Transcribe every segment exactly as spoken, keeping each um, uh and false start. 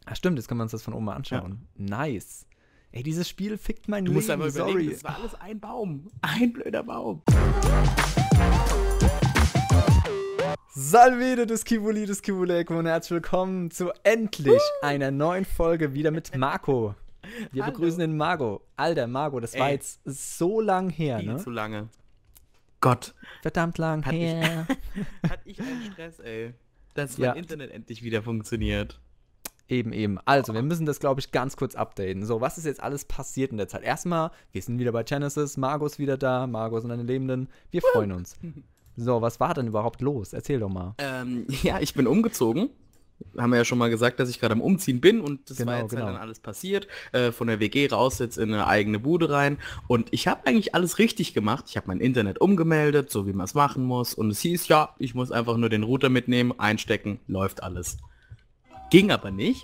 Ah, stimmt, jetzt können wir uns das von oben mal anschauen. Ja. Nice. Ey, dieses Spiel fickt mein du Leben, musst aber sorry. überlegen, das war alles ein Baum. Ein blöder Baum. Salve des Kivuli des Kivulek und herzlich willkommen zu endlich uh. einer neuen Folge wieder mit Marco. Wir Hallo. begrüßen den Marco. Alter, Marco, das Ey. war jetzt so lang her, Viel ne? zu lange. Gott. Verdammt lang Hat her. Ich, hat ich einen Stress, ey. Dass mein ja. Internet endlich wieder funktioniert. Eben, eben. Also, wir müssen das, glaube ich, ganz kurz updaten. So, was ist jetzt alles passiert in der Zeit? Erstmal, wir sind wieder bei Genesis, Marco ist wieder da, Marco und seine Lebenden. Wir freuen uns. So, was war denn überhaupt los? Erzähl doch mal. Ähm, ja, ich bin umgezogen. Haben wir ja schon mal gesagt, dass ich gerade am Umziehen bin und das genau, war jetzt genau. halt dann alles passiert. Äh, von der W G raus jetzt in eine eigene Bude rein und ich habe eigentlich alles richtig gemacht. Ich habe mein Internet umgemeldet, so wie man es machen muss und es hieß, ja, ich muss einfach nur den Router mitnehmen, einstecken, läuft alles. Ging aber nicht.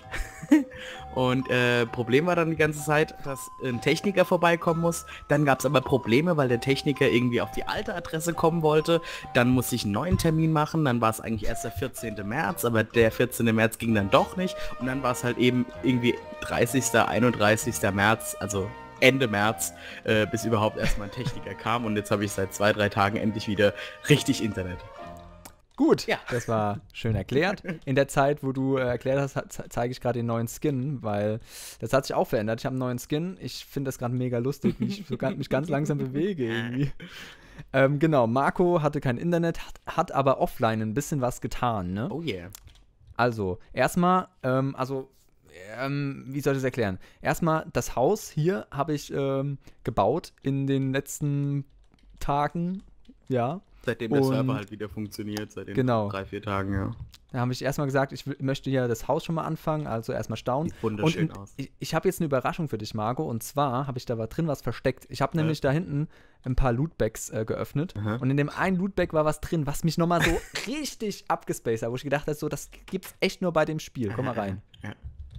Und äh, Problem war dann die ganze Zeit, dass ein Techniker vorbeikommen muss. Dann gab es aber Probleme, weil der Techniker irgendwie auf die alte Adresse kommen wollte. Dann musste ich einen neuen Termin machen. Dann war es eigentlich erst der vierzehnte März, aber der vierzehnte März ging dann doch nicht. Und dann war es halt eben irgendwie dreißigster, einunddreißigster März, also Ende März, äh, bis überhaupt erstmal ein Techniker kam. Und jetzt habe ich seit zwei, drei Tagen endlich wieder richtig Internet. Gut, ja. Das war schön erklärt. In der Zeit, wo du äh, erklärt hast, zeige ich gerade den neuen Skin, weil das hat sich auch verändert. Ich habe einen neuen Skin. Ich finde das gerade mega lustig, wie ich so ganz, mich ganz langsam bewege irgendwie. Ähm, genau, Marco hatte kein Internet, hat, hat aber offline ein bisschen was getan, ne? Oh yeah. Also, erstmal, ähm, also, ähm, wie soll ich das erklären? Erstmal, das Haus hier habe ich ähm, gebaut in den letzten Tagen, ja. Seitdem der und, Server halt wieder funktioniert, seit den genau. drei, vier Tagen, ja. Da habe ich erstmal gesagt, ich möchte hier das Haus schon mal anfangen, also erstmal staunen. Sieht wunderschön und aus. Ich, ich habe jetzt eine Überraschung für dich, Marco, und zwar habe ich da was drin was versteckt. Ich habe ja. nämlich da hinten ein paar Lootbags äh, geöffnet Aha. und in dem einen Lootbag war was drin, was mich nochmal so richtig abgespaced hat, wo ich gedacht habe, so, das gibt's echt nur bei dem Spiel. Komm mal rein. Ja.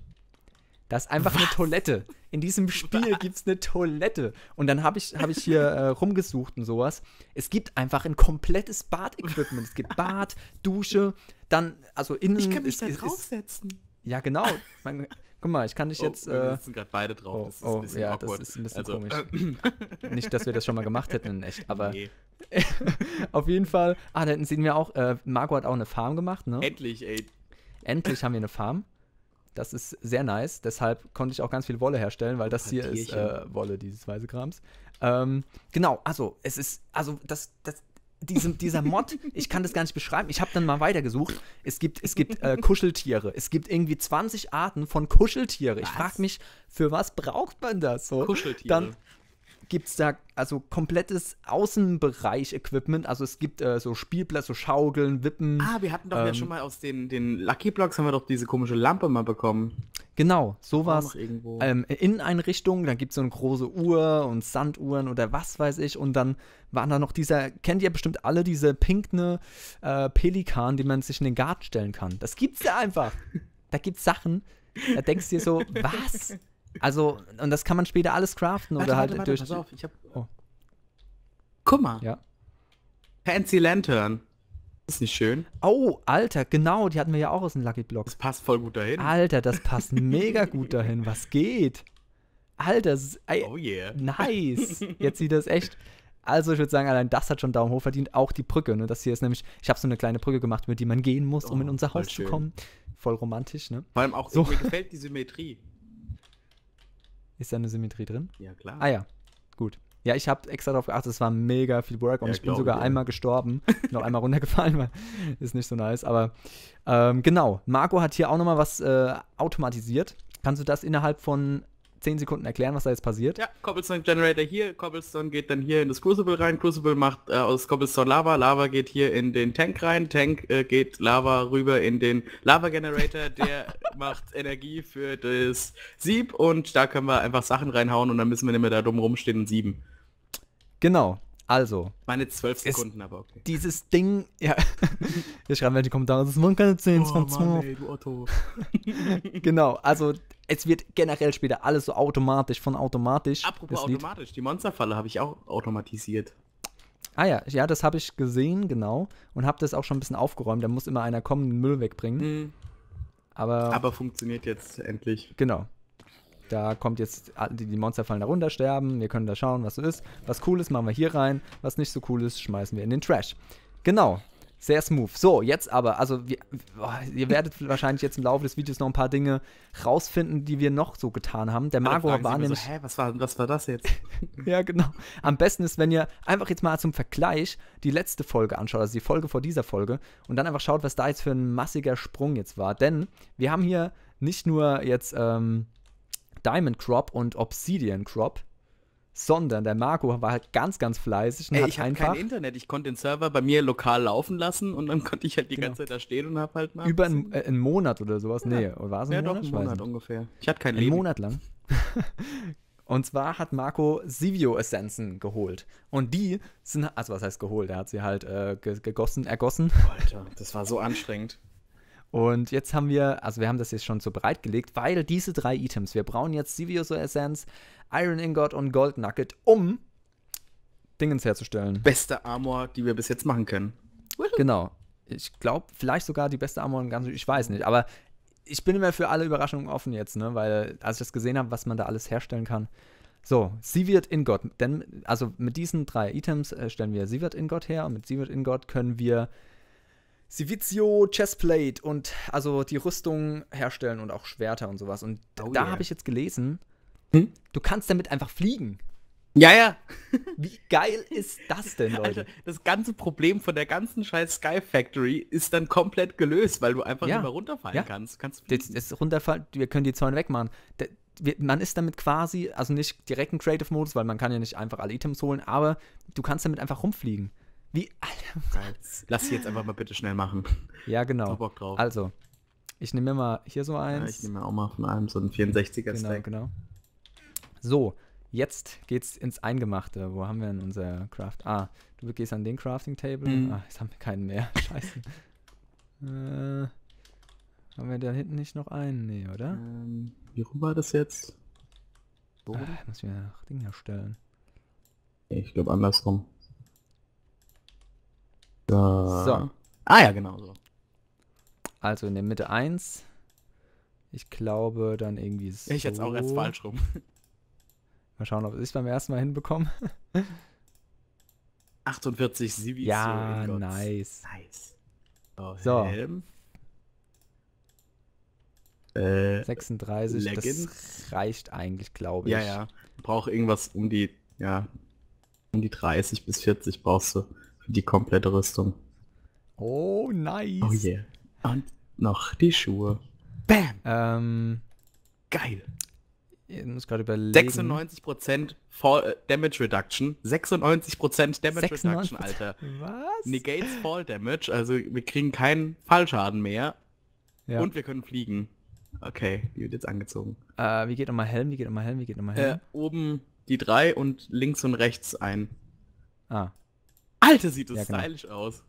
Das ist einfach Was? eine Toilette. In diesem Spiel gibt es eine Toilette. Und dann habe ich, hab ich hier äh, rumgesucht und sowas. Es gibt einfach ein komplettes Bad-Equipment. Es gibt Bad, Dusche, dann, also innen... Ich kann mich ist, da ist, draufsetzen. Ist, ja, genau. Man, guck mal, ich kann dich oh, jetzt... Wir äh, sitzen gerade beide drauf. Oh, das ist oh ein bisschen ja, awkward. das ist ein bisschen also, komisch. Äh, Nicht, dass wir das schon mal gemacht hätten in echt, aber... Nee. Auf jeden Fall... Ah, da hinten sehen wir auch, äh, Marco hat auch eine Farm gemacht, ne? Endlich, ey. Endlich haben wir eine Farm. Das ist sehr nice, deshalb konnte ich auch ganz viel Wolle herstellen, weil das hier ist äh, Wolle, dieses weiße Krams. Ähm, genau, also es ist, also das, das, diese, dieser Mod, ich kann das gar nicht beschreiben. Ich habe dann mal weitergesucht. Es gibt, es gibt äh, Kuscheltiere. Es gibt irgendwie zwanzig Arten von Kuscheltiere. Ich frage mich, für was braucht man das so? Kuscheltiere. Dann gibt es da also komplettes Außenbereich-Equipment. Also es gibt äh, so Spielplatz, so Schaukeln, Wippen. Ah, wir hatten doch ähm, ja schon mal aus den, den Lucky Blocks haben wir doch diese komische Lampe mal bekommen. Genau, sowas. Ähm, Inneneinrichtungen, da gibt es so eine große Uhr und Sanduhren oder was weiß ich. Und dann waren da noch dieser, kennt ihr bestimmt alle, diese pinkne äh, Pelikan, die man sich in den Garten stellen kann. Das gibt's ja einfach. Da gibt's Sachen, da denkst du dir so, was? Also, und das kann man später alles craften warte, oder halt warte, warte, durch. Pass auf, ich hab. Oh. Guck mal. Ja. Fancy Lantern. Ist nicht schön? Oh, Alter, genau, die hatten wir ja auch aus den Lucky Blocks. Das passt voll gut dahin. Alter, das passt mega gut dahin. Was geht? Alter, das ist, ey, oh yeah. Nice. Jetzt sieht das echt. Also, ich würde sagen, allein das hat schon Daumen hoch verdient. Auch die Brücke, ne? Das hier ist nämlich, ich habe so eine kleine Brücke gemacht, über die man gehen muss, um oh, in unser Haus schön. zu kommen. Voll romantisch, ne? Vor allem auch, so. Mir gefällt die Symmetrie. Ist da eine Symmetrie drin? Ja, klar. Ah ja, gut. Ja, ich habe extra darauf geachtet, es war mega viel Work und ja, ich bin sogar ja. einmal gestorben, noch einmal runtergefallen, weil ist nicht so nice, aber ähm, genau, Marco hat hier auch nochmal was äh, automatisiert. Kannst du das innerhalb von zehn Sekunden erklären, was da jetzt passiert? Ja, Cobblestone Generator hier, Cobblestone geht dann hier in das Crucible rein, Crucible macht äh, aus Cobblestone Lava, Lava geht hier in den Tank rein, Tank äh, geht Lava rüber in den Lava Generator, der macht Energie für das Sieb und da können wir einfach Sachen reinhauen und dann müssen wir nicht mehr da dumm rumstehen und sieben. Genau, also. Meine zwölf Sekunden, aber okay. Dieses Ding, ja, wir schreiben in die Kommentare, das waren keine zehn, das oh, waren zwölf. Ey, du Otto. Genau, also es wird generell später alles so automatisch, von automatisch. Apropos automatisch, die Monsterfalle habe ich auch automatisiert. Ah ja, ja, das habe ich gesehen, genau. Und habe das auch schon ein bisschen aufgeräumt. Da muss immer einer kommen, den Müll wegbringen. Mhm. Aber, Aber funktioniert jetzt endlich. Genau. Da kommt jetzt, die, die Monster fallen da runter, sterben. Wir können da schauen, was so ist. Was cool ist, machen wir hier rein. Was nicht so cool ist, schmeißen wir in den Trash. Genau. Sehr smooth. So, jetzt aber, also wir, oh, ihr werdet wahrscheinlich jetzt im Laufe des Videos noch ein paar Dinge rausfinden, die wir noch so getan haben. Der Marco war nämlich... So, hä, was war, was war das jetzt? Ja, genau. Am besten ist, wenn ihr einfach jetzt mal zum Vergleich die letzte Folge anschaut, also die Folge vor dieser Folge, und dann einfach schaut, was da jetzt für ein massiger Sprung jetzt war. Denn wir haben hier nicht nur jetzt ähm, Diamond Crop und Obsidian Crop, sondern der Marco war halt ganz, ganz fleißig und Ey, hat ich hatte einfach kein Internet, ich konnte den Server bei mir lokal laufen lassen und dann konnte ich halt die Genau. ganze Zeit da stehen und hab halt mal... über einen, äh, einen Monat oder sowas, Ja. nee, oder war es ein Ja, Monat? doch, einen Ich weiß Monat nicht. ungefähr. Ich hatte kein Einen Leben. Monat lang. Und zwar hat Marco Sivio-Essenzen geholt. Und die sind, also was heißt geholt? Er hat sie halt äh, ge- gegossen, ergossen. Alter, das war so anstrengend. Und jetzt haben wir, also wir haben das jetzt schon so bereitgelegt, weil diese drei Items, wir brauchen jetzt Sivio-Essenz, Iron Ingot und Gold Nugget, um Dingens herzustellen. Beste Armor, die wir bis jetzt machen können. Genau. Ich glaube, vielleicht sogar die beste Armor im Ganzen, ich weiß nicht. Aber ich bin immer für alle Überraschungen offen jetzt, ne? Weil, als ich das gesehen habe, was man da alles herstellen kann. So, Sievert Ingot. Denn, also mit diesen drei Items äh, stellen wir Sievert Ingot her. Und mit Sievert Ingot können wir Sivizio, Chestplate und also die Rüstung herstellen und auch Schwerter und sowas. Und Oh da yeah. habe ich jetzt gelesen, Hm? du kannst damit einfach fliegen. Ja, ja. Wie geil ist das denn, Leute? Alter, das ganze Problem von der ganzen scheiß Sky Factory ist dann komplett gelöst, weil du einfach Ja. nicht mehr runterfallen Ja. kannst. kannst Das, das runterfallen, wir können die Zäune wegmachen. Der, wir, man ist damit quasi, also nicht direkt im Creative-Modus, weil man kann ja nicht einfach alle Items holen, aber du kannst damit einfach rumfliegen. Wie, Alter. Lass sie jetzt einfach mal bitte schnell machen. Ja, genau. So Bock drauf. Also, ich nehme mir mal hier so Ja, eins. ich nehme auch mal von einem so einen vierundsechziger Genau, Stack. genau. So, jetzt geht's ins Eingemachte. Wo haben wir denn unser Craft? Ah, du gehst an den Crafting Table. Mhm. Ah, jetzt haben wir keinen mehr. Scheiße. äh, haben wir da hinten nicht noch einen? Nee, oder? Ähm, wie rum war das jetzt? So? Ah, ich muss mir noch Ding herstellen. Ich glaube andersrum. So. So. Ah ja, genau so. Also in der Mitte eins. Ich glaube dann irgendwie so. Ich jetzt auch erst falsch rum. Mal schauen, ob ich es beim ersten Mal hinbekomme. achtundvierzig Sivizio Ja, Ingots. nice. Nice. So, So. Helm. Äh, sechsunddreißig, Leggings? das reicht eigentlich, glaube ich. ja, ja. Brauche irgendwas um die, ja, um die dreißig bis vierzig brauchst du für die komplette Rüstung. Oh, nice. Oh yeah. Und noch die Schuhe. Bam! Ähm, Geil. ich muss gerade überlegen. sechsundneunzig Prozent Fall, äh, Damage Reduction. sechsundneunzig Prozent Damage sechsundneunzig Reduction, Alter. Was? Negates Fall Damage, also wir kriegen keinen Fallschaden mehr. Ja. Und wir können fliegen. Okay, die wird jetzt angezogen. Äh, wie geht nochmal Helm? Wie geht nochmal Helm? Wie geht nochmal Helm? Äh, oben die drei und links und rechts ein. Ah, Alter, sieht das Ja, genau. stylisch aus.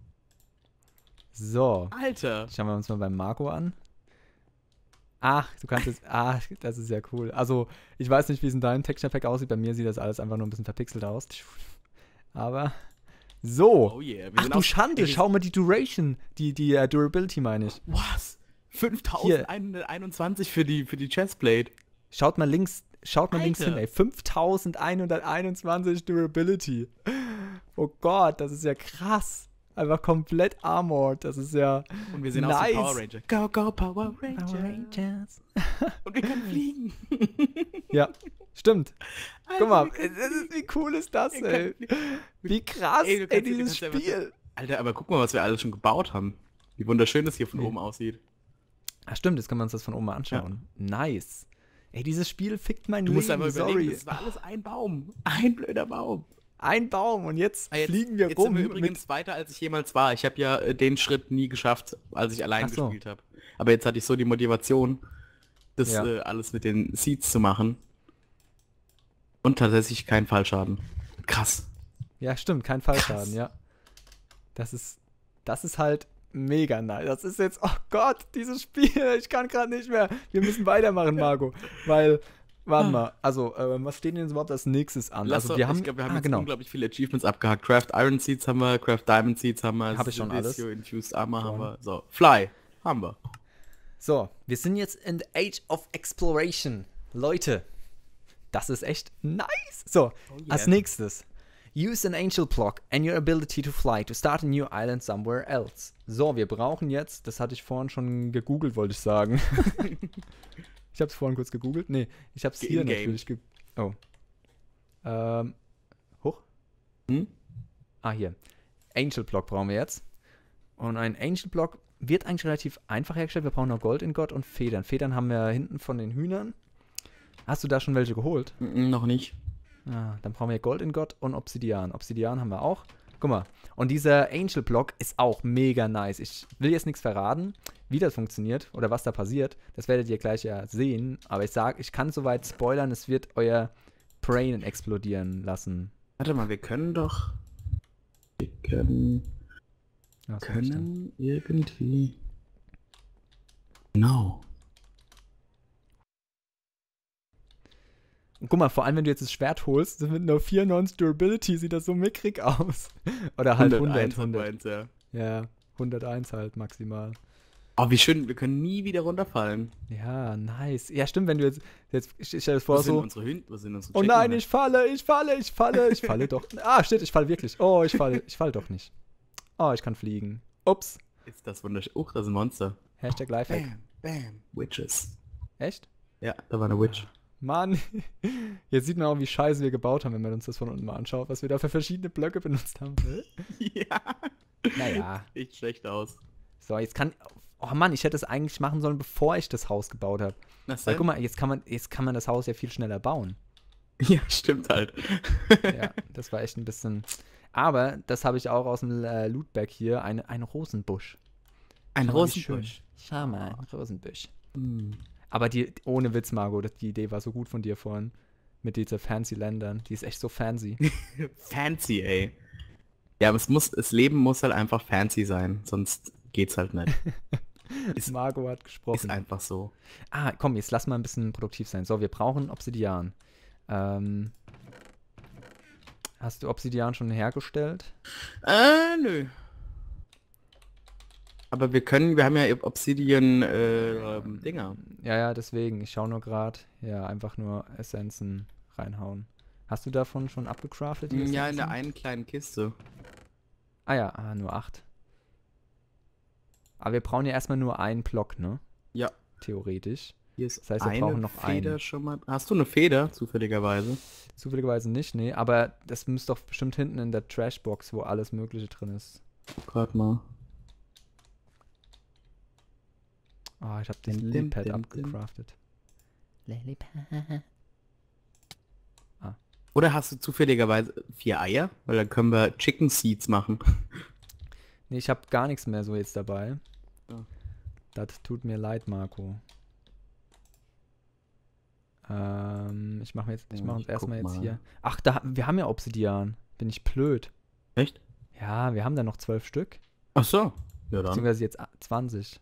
so. Alter. Schauen wir uns mal beim Marco an. Ach, du kannst jetzt. Ach, das ist ja cool. Also, ich weiß nicht, wie es in deinem Texture Pack aussieht. Bei mir sieht das alles einfach nur ein bisschen verpixelt aus. Aber. So. Oh yeah. Wir Ach sind du auch- Schande, Ey, wir- schau mal die Duration. Die, die uh, Durability meine ich. Was? fünftausendeinhunderteinundzwanzig für die, für die Chestplate. Schaut mal links. Schaut mal links Alter. hin, ey. fünftausendeinhunderteinundzwanzig Durability. Oh Gott, das ist ja krass. Einfach komplett armored. Das ist ja. Und wir sehen Nice. aus wie Power Ranger. Go, go, Power Ranger. Power Rangers. Und wir können fliegen. Ja, stimmt. Alter, Guck mal, wir können es ist, wie cool ist das, Wir ey? können- Wie krass, Ey, du ey, kannst- du dieses kannst einfach- Spiel. Alter, aber guck mal, was wir alles schon gebaut haben. Wie wunderschön das hier von Nee. oben aussieht. Ach stimmt, jetzt können wir uns das von oben mal anschauen. Nice. Ey, dieses Spiel fickt mein Du Leben, musst aber überlegen, sorry. das war alles ein Baum. Ein blöder Baum. Ein Baum und jetzt, Ah, jetzt fliegen wir jetzt rum. sind wir mit, übrigens weiter, als ich jemals war. Ich habe ja äh, den Schritt nie geschafft, als ich allein Ach so. gespielt habe. Aber jetzt hatte ich so die Motivation, das Ja. äh, alles mit den Seeds zu machen. Und tatsächlich keinen Fallschaden. Krass. ja, stimmt, kein Fallschaden, Krass. ja. Das ist, das ist halt mega nice. Das ist jetzt, oh Gott, dieses Spiel, ich kann gerade nicht mehr. Wir müssen weitermachen, Marco. Weil, warte mal, also, äh, was steht denn jetzt überhaupt als nächstes an? Lass also, doch- wir haben, ich glaube, wir haben ah, jetzt genau. unglaublich viele Achievements abgehakt. Craft Iron Seeds haben wir, Craft Diamond Seeds haben wir, Hab ich schon alles. Sivizio Infused Armor Schon. haben wir. So, Fly haben wir. So, wir sind jetzt in the Age of Exploration. Leute, das ist echt nice. So, oh yeah. Als nächstes. Use an Angel Block and your ability to fly to start a new island somewhere else. So, wir brauchen jetzt, das hatte ich vorhin schon gegoogelt, wollte ich sagen. Ich habe es vorhin kurz gegoogelt. Nee, ich habe es hier natürlich ge... Oh. Ähm, hoch? Hm? Ah, hier. Angel Block brauchen wir jetzt. Und ein Angel Block wird eigentlich relativ einfach hergestellt. Wir brauchen noch Gold in Gott und Federn. Federn haben wir hinten von den Hühnern. Hast du da schon welche geholt? Mm, noch nicht. Ah, dann brauchen wir Gold in Gott und Obsidian. Obsidian haben wir auch. Guck mal. Und dieser Angel Block ist auch mega nice. Ich will jetzt nichts verraten, wie das funktioniert oder was da passiert. Das werdet ihr gleich ja sehen. Aber ich sag, ich kann soweit spoilern, es wird euer Brain explodieren lassen. Warte mal, wir können doch... Wir können... Was können irgendwie... Genau. Und guck mal, vor allem wenn du jetzt das Schwert holst, mit nur vierundneunzig Durability sieht das so mickrig aus. Oder halt hundert. hundert. Ja. Ja, hunderteins halt maximal. Oh, wie schön, wir können nie wieder runterfallen. Ja, nice. Ja, stimmt, wenn du jetzt, jetzt ich stell dir das vor, so... Unsere Hünd, was sind unsere oh nein, ich falle, ich falle, ich falle, ich falle doch. Ah, shit, ich falle wirklich. Oh, ich falle, ich falle doch nicht. Oh, ich kann fliegen. Ups. Ist das wunderschön. Oh, das ist ein Monster. Hashtag Lifehack. Bam, bam. Witches. Echt? Ja, da war eine Witch. Mann, jetzt sieht man auch, wie scheiße wir gebaut haben, wenn man uns das von unten mal anschaut, was wir da für verschiedene Blöcke benutzt haben. Ja. Naja. Sieht schlecht aus. So, jetzt kann... Oh Mann, ich hätte es eigentlich machen sollen, bevor ich das Haus gebaut habe. Weil guck mal, jetzt kann, man, jetzt kann man das Haus ja viel schneller bauen. Ja, stimmt halt. Ja, das war echt ein bisschen... Aber das habe ich auch aus dem äh, Lootbag hier, eine, ein Rosenbusch. Ein Rosenbusch? Schau mal, ein Rosenbusch. Mm. Aber die, ohne Witz, Margot, die Idee war so gut von dir vorhin. Mit dieser fancy Ländern. Die ist echt so fancy. Fancy, ey. Ja, aber es muss, das Leben muss halt einfach fancy sein, sonst geht's halt nicht. Ist, Margot hat gesprochen. Ist einfach so. Ah, komm, jetzt lass mal ein bisschen produktiv sein. So, wir brauchen Obsidian. Ähm, hast du Obsidian schon hergestellt? Äh, nö. Aber wir können, wir haben ja Obsidian äh, Dinger. Ja, ja, deswegen. Ich schaue nur gerade. Ja, einfach nur Essenzen reinhauen. Hast du davon schon abgecraftet? Die ja, in der einen kleinen Kiste. Ah ja, ah, nur acht. Aber wir brauchen ja erstmal nur einen Block, ne? Ja. Theoretisch. Hier ist das heißt, wir eine brauchen noch Feder einen. schon mal. Hast du eine Feder, zufälligerweise? Zufälligerweise nicht, nee. Aber das müsste doch bestimmt hinten in der Trashbox, wo alles Mögliche drin ist. Gerade mal. Oh, ich habe den Lilypad abgecraftet. Lilypad. Ah. Oder hast du zufälligerweise vier Eier? Weil dann können wir Chicken Seeds machen. Nee, ich habe gar nichts mehr so jetzt dabei. Ja. Das tut mir leid, Marco. Ähm, ich mache jetzt, ich mache uns erstmal jetzt hier. Ach, da, wir haben ja Obsidian. Bin ich blöd. Echt? Ja, wir haben da noch zwölf Stück. Ach so. Ja, dann. Beziehungsweise jetzt zwanzig.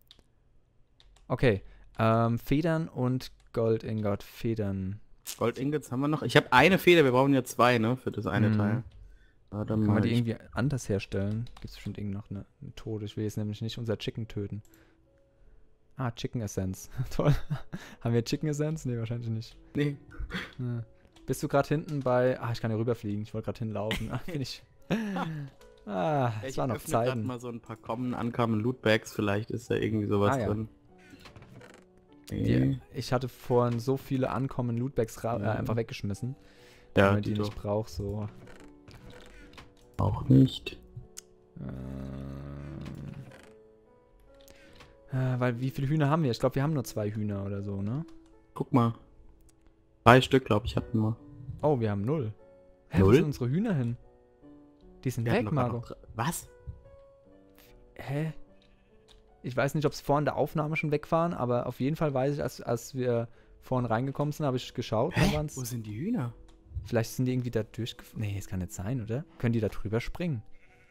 Okay. Ähm, Federn und Gold Ingot. Federn. Gold Ingots haben wir noch. Ich habe eine Feder, wir brauchen ja zwei, ne? Für das eine mhm. Teil. Ja, dann kann man die irgendwie anders herstellen? Gibt es bestimmt irgendwie noch eine Methode. Ich will jetzt nämlich nicht unser Chicken töten. Ah, Chicken Essence. Toll. Haben wir Chicken Essence? Nee, wahrscheinlich nicht. Nee. Ja. Bist du gerade hinten bei... Ah, ich kann hier rüberfliegen. Ich wollte gerade hinlaufen. Ah, bin ich... Ah, es war noch Zeiten. Ich mal so ein paar kommen, ankamen Lootbags. Vielleicht ist da irgendwie sowas ah, ja. drin. Die, ich hatte vorhin so viele ankommen Lootbags ja. äh, einfach weggeschmissen. Ja, weil man die, die nicht braucht, so. Auch nicht. Äh, äh, weil wie viele Hühner haben wir? Ich glaube, wir haben nur zwei Hühner oder so, ne? Guck mal. Drei Stück, glaube ich, hatten wir. Oh, wir haben null. Hä, null? Wo sind unsere Hühner hin? Die sind wir weg, Marco. Was? Hä? Ich weiß nicht, ob es vorhin der Aufnahme schon weg waren, aber auf jeden Fall weiß ich, als, als wir vorhin reingekommen sind, habe ich geschaut. Hä? Wo sind die Hühner? Vielleicht sind die irgendwie da durchgeflogen. Nee, das kann nicht sein, oder? Können die da drüber springen?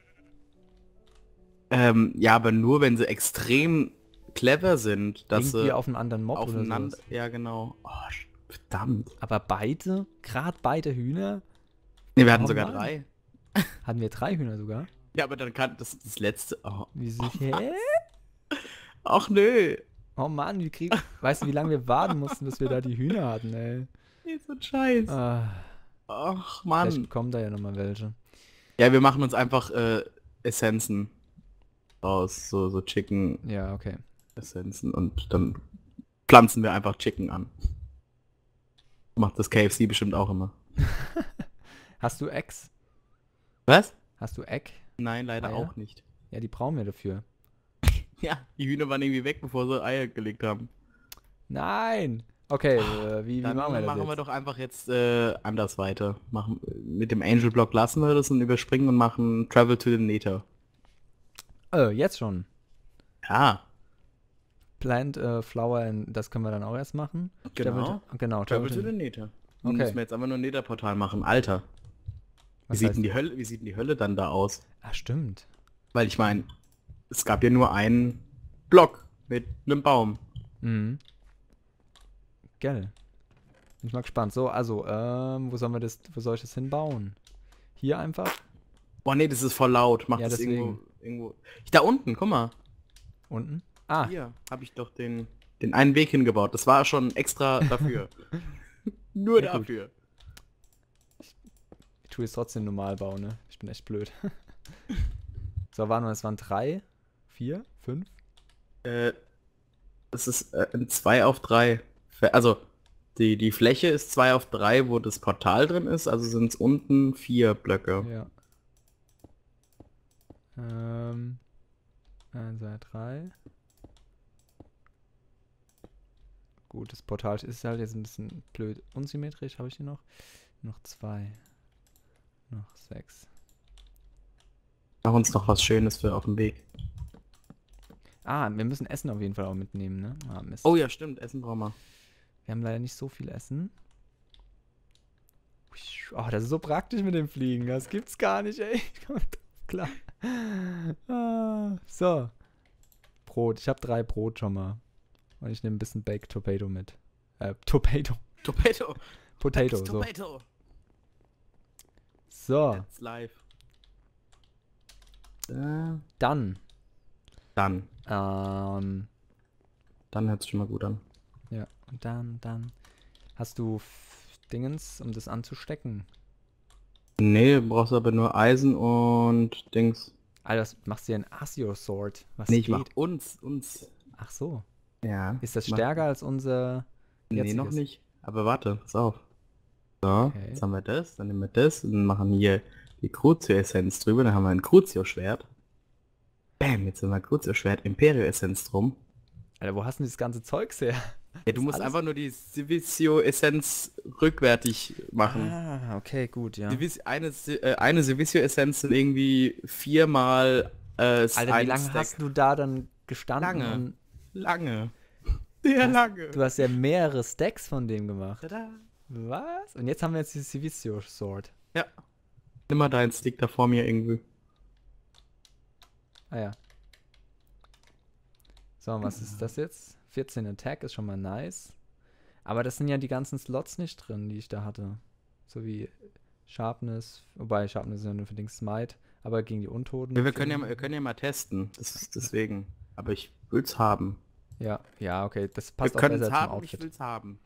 Ähm, ja, aber nur, wenn sie extrem clever sind. Dass irgendwie sie auf einen anderen Mob aufeinander, oder so. Ja, genau. Oh, verdammt. Aber beide? Gerade beide Hühner? Ne, wir hatten oh, sogar Mann. drei. Hatten wir drei Hühner sogar? Ja, aber dann kann das das letzte... Oh, Wieso? Oh, hä? Ach nö. Oh Mann, wie kriegen... Weißt du, wie lange wir warten mussten, bis wir da die Hühner hatten, ey? Nee, so ein Scheiß. Ah, Ach, vielleicht Mann. kommen da ja nochmal welche. Ja, wir machen uns einfach äh, Essenzen raus. So, so Chicken Ja, okay. Essenzen und dann pflanzen wir einfach Chicken an. Macht das K F C bestimmt auch immer. Hast du Eggs? Was? Hast du Egg? Nein, leider Eier? auch nicht. Ja, die brauchen wir dafür. Ja, die Hühner waren irgendwie weg, bevor sie Eier gelegt haben. Nein! Okay, äh, wie, wie Dann machen wir das machen jetzt? wir doch einfach jetzt äh, anders weiter. Machen, mit dem Angel Block lassen wir das und überspringen und machen Travel to the Nether. Äh, jetzt schon. Ja, Plant, äh, Flower, and, das können wir dann auch erst machen. genau. Travel, genau, Travel Travel to to- the Nether. Dann Okay. müssen wir jetzt einfach nur ein Nether-Portal machen. Alter, wie Was sieht, heißt- denn die Hölle, wie sieht denn die Hölle dann da aus? Ah, stimmt. Weil ich meine, es gab ja nur einen Block mit einem Baum. Mhm. Gell. Bin ich mal gespannt. So, also, ähm, wo sollen wir das, wo soll ich das hinbauen? Hier einfach? Boah, nee, das ist voll laut. Mach Ja, das deswegen. irgendwo, irgendwo. Ich, da unten, guck mal. Unten? Ah, Hier habe ich doch den, den einen Weg hingebaut. Das war schon extra dafür. Nur Ja, gut. dafür. ich tue es trotzdem normal bauen, ne? Ich bin echt blöd. So, warte mal, es waren drei, vier, fünf? Äh, das ist äh, ein zwei auf drei. Also, die, die Fläche ist zwei auf drei, wo das Portal drin ist. Also sind es unten vier Blöcke. Ja. Ähm, eins, zwei, drei. Gut, das Portal ist halt jetzt ein bisschen blöd unsymmetrisch. Habe ich hier noch? Noch zwei. Noch sechs. Mach uns noch was Schönes für auf dem Weg. Ah, wir müssen Essen auf jeden Fall auch mitnehmen, ne? Ah, Mist. Oh ja, stimmt. Essen brauchen wir. Wir haben leider nicht so viel Essen. Oh, das ist so praktisch mit dem Fliegen. Das gibt's gar nicht, ey. Ich komm drauf klar. Ah, so. Brot. Ich habe drei Brot schon mal. Und ich nehme ein bisschen Baked Tomato mit. Äh, Tomato. Tomato. Potato, That's so. Tomato. So, That's live. Äh, dann. dann. Ähm, Dann hört es schon mal gut an. ja, und dann, dann. Hast du F- Dingens, um das anzustecken? Nee, du brauchst aber nur Eisen und Dings. Alter, das machst du ja ein Asio-Sword. Was Nee, ich geht? mach uns, uns. Ach so. Ja. Ist das mach- stärker als unser Nee, noch jetziges? nicht. Aber warte, pass auf. So, Okay. jetzt haben wir das, dann nehmen wir das und machen hier die Crucio-Essenz drüber, dann haben wir ein Crucio-Schwert. Bam, jetzt haben wir Crucio-Schwert, Imperio-Essenz drum. Alter, wo hast du denn das ganze Zeugs her? Ja, du Ist musst alles- einfach nur die Civicio-Essenz rückwärtig machen. Ah, okay, gut, ja. Civis- Eine, Si- äh, eine Civicio-Essenz sind irgendwie viermal äh, Alter, wie ein lange Stack. hast du da dann gestanden? Lange. Und Lange. Sehr lange. du hast ja mehrere Stacks von dem gemacht. Tada. Was? Und jetzt haben wir jetzt die Civicio Sword. Ja. Nimm mal deinen Stick da vor mir irgendwie. Ah ja. So, und was ist das jetzt? vierzehn Attack ist schon mal nice. Aber das sind ja die ganzen Slots nicht drin, die ich da hatte. So wie Sharpness, wobei Sharpness ist ja nur für den Smite, aber gegen die Untoten. Wir, wir, können ja, mal- wir können ja mal testen. Das ist deswegen. Aber ich will's haben. Ja, ja, okay, das passt wir auch können besser es zum haben, ich Outfit. will's haben.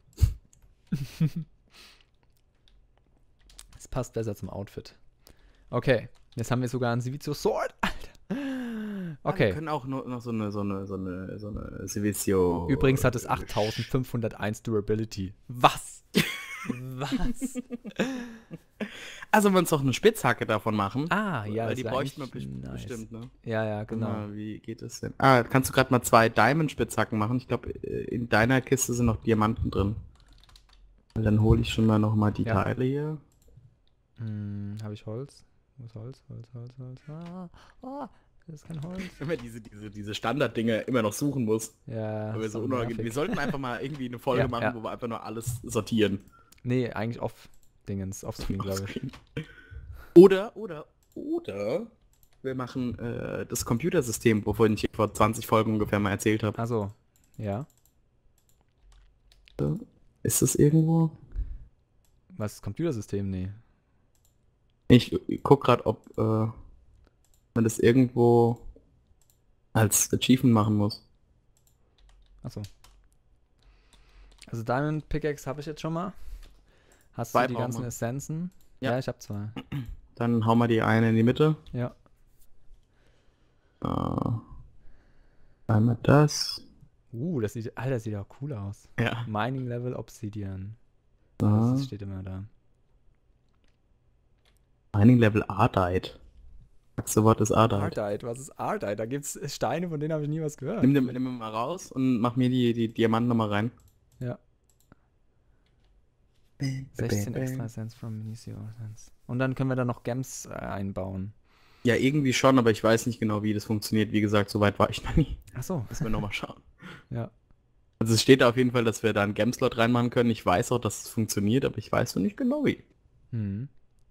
Das passt besser zum Outfit. Okay, jetzt haben wir sogar ein Civicio Sword, Alter. Ja, wir Okay, können auch nur noch so eine, so eine, so eine, so eine Civicio... übrigens hat es achttausendfünfhunderteins Durability. Was? Was? Also wir uns doch eine Spitzhacke davon machen. Ah, ja, Weil das die wär bräuchten wir eigentlich best- nice. bestimmt, ne? Ja, ja, Genau. genau. Wie geht das denn? Ah, kannst du gerade mal zwei Diamond-Spitzhacken machen? Ich glaube, in deiner Kiste sind noch Diamanten drin. Und dann hole ich schon mal noch mal die Ja. Teile hier. Hm, habe ich Holz? Wo ist Holz? Holz, Holz, Holz. Ah, ah, das ist kein Holz. Immer diese, diese, diese Standarddinger immer noch suchen muss. Ja, Weil wir, ist so doch unoriginell- nervig. wir sollten einfach mal irgendwie eine Folge Ja, machen, ja. wo wir einfach nur alles sortieren. Nee, eigentlich off-Dingens, off-Screen, glaube ich. Oder, oder, oder wir machen äh, das Computersystem, wovon ich vor zwanzig Folgen ungefähr mal erzählt habe. Also, ja. Ist das irgendwo? Was, Computersystem? Nee. Ich, ich guck gerade, ob äh, man das irgendwo als Achievement machen muss. Achso. Also Diamond Pickaxe habe ich jetzt schon mal. Hast Zwei du die brauchen ganzen wir. Essenzen? Ja. Ja, ich habe zwei. Dann hauen wir die eine in die Mitte. Ja. Uh, einmal das. Uh, das sieht, Alter, das sieht auch cool aus. Ja. Mining Level Obsidian. Uh, Das steht immer da. Mining Level Ardite. Sagst du, was ist Ardite? Ardite, was ist Ardite? Da gibt es Steine, von denen habe ich nie was gehört. Nimm den, nimm den mal raus und mach mir die, die Diamanten nochmal rein. Ja. sechzehn extra Cents from Minicio Cents. Und dann können wir da noch Gems äh, einbauen. Ja, irgendwie schon, aber ich weiß nicht genau, wie das funktioniert. Wie gesagt, so weit war ich noch nie. Achso. Müssen wir nochmal schauen. Ja. Also es steht da auf jeden Fall, dass wir da einen Gem-Slot reinmachen können. Ich weiß auch, dass es funktioniert, aber ich weiß noch nicht genau wie. Hm.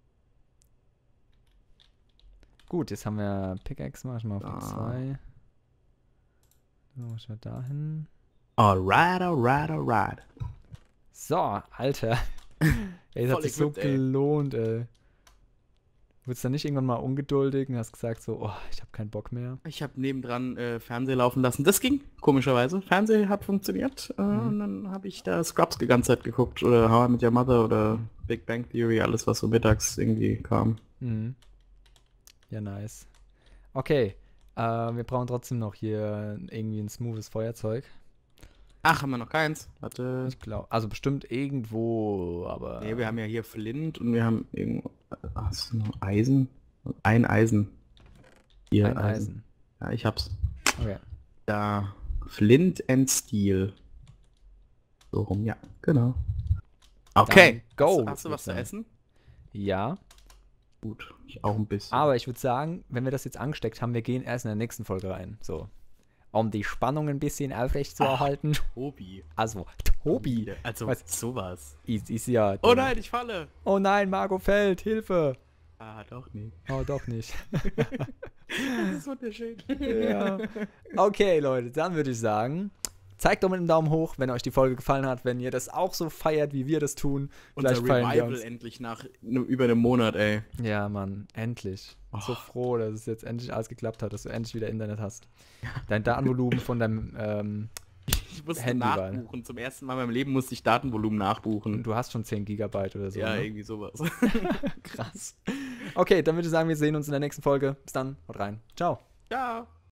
Gut, jetzt haben wir Pickaxe, mach ich mal auf Ah. die zwei. So, ich mal dahin. Alright, alright, alright. So, Alter. Ey, das hat Voll sich so equipped, ey. gelohnt, ey. Wurdest du dann nicht irgendwann mal ungeduldig und hast gesagt so, oh, ich habe keinen Bock mehr? Ich habe nebendran äh, Fernseher laufen lassen. Das ging, komischerweise. Fernseher hat funktioniert. Äh, Mhm. Und dann habe ich da Scrubs die ganze Zeit geguckt. Oder How I Met Your Mother oder Big Bang Theory. Alles, was so mittags irgendwie kam. Mhm. Ja, nice. Okay, äh, wir brauchen trotzdem noch hier irgendwie ein smoothes Feuerzeug. Ach, haben wir noch keins? Warte. Ich glaube, also bestimmt irgendwo, aber... Nee, wir haben ja hier Flint und wir haben irgendwo... Hast du noch Eisen? Ein Eisen. Hier, ein Eisen. Ja, ich hab's. Okay. Da. Flint and Steel. So rum, ja, genau. Okay. Dann go, Hast, hast du was zu würde ich essen? Ja, Gut, ich auch ein bisschen. aber ich würde sagen, wenn wir das jetzt angesteckt haben, wir gehen erst in der nächsten Folge rein. So. Um die Spannung ein bisschen aufrecht zu erhalten. Tobi. Also, Tobi. Also, Was? sowas. Ist, ist ja... Oh nein, ich falle. Oh nein, Margot fällt. Hilfe. Ah, doch nicht. Oh, doch nicht. Das ist wunderschön. Ja. Okay, Leute, dann würde ich sagen, zeigt doch mit einem Daumen hoch, wenn euch die Folge gefallen hat, wenn ihr das auch so feiert, wie wir das tun. Unser Vielleicht feiern wir Revival uns. endlich nach ne, über einem Monat, ey. Ja, Mann, endlich. So Oh. froh, dass es jetzt endlich alles geklappt hat, dass du endlich wieder Internet hast. Dein Datenvolumen von deinem, ähm, Ich musste Handy war, ne? nachbuchen. Zum ersten Mal in meinem Leben musste ich Datenvolumen nachbuchen. du hast schon zehn Gigabyte oder so. ja, ne? irgendwie sowas. Krass. Okay, dann würde ich sagen, wir sehen uns in der nächsten Folge. Bis dann, haut rein. Ciao. Ciao.